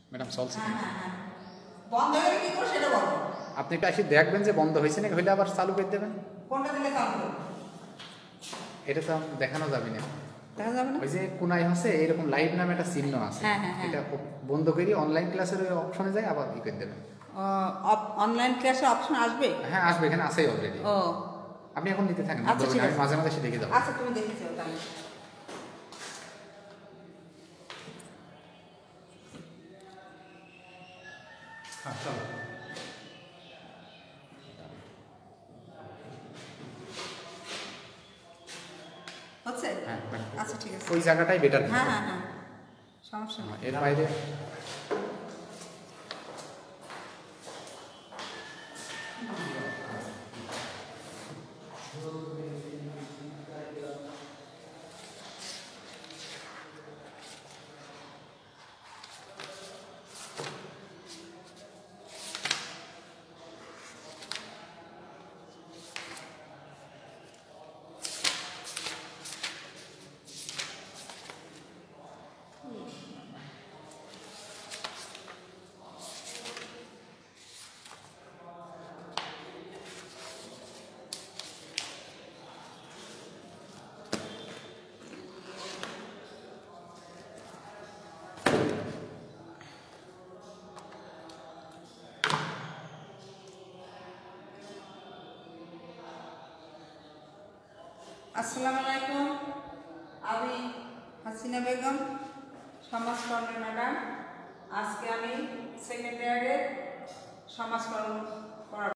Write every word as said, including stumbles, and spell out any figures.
Madam চলছে হ্যাঁ হ্যাঁ হ্যাঁ বন্ধ হয়ে কি করে সেটা বলো। আপনি একটু আসি দেখবেন যে বন্ধ হয়েছে নাকি, হইলে আবার চালু করে দেবেন। কোনটা দিলে চালু হবে? এটা তো দেখানো যাবে না, দেখা যাবে না। ওই যে কোনায় আছে এরকম লাইভ নামে একটা চিহ্ন আছে, হ্যাঁ, হ্যাঁ, হ্যাঁ। এটা বন্ধ করে অনলাইন ক্লাসের ওই অপশনে যায় আবার ই করে দেবেন। অনলাইন ক্লাসের অপশন আসবে? হ্যাঁ আসবে, এখানে আছেই অলরেডি। ও আপনি এখন নিতে থাকেন, আচ্ছা, ঠিক আমি আছে। মাঝে মাঝে এসে দেখে যাবো। আচ্ছা তুমি দেখে যাও তাহলে। হ্যাঁ চলো। হচ্ছে? হ্যাঁ আচ্ছা ঠিক আছে। ওই জায়গাটাই বেটার। হ্যাঁ হ্যাঁ হ্যাঁ সমস্যা নেই। এর বাইরে আসসালামু আলাইকুম, আমি হাসিনা বেগম, সমাজকর্মী ম্যাডাম। আজকে আমি সেকেন্ড ইয়ারের সমাজকর্ম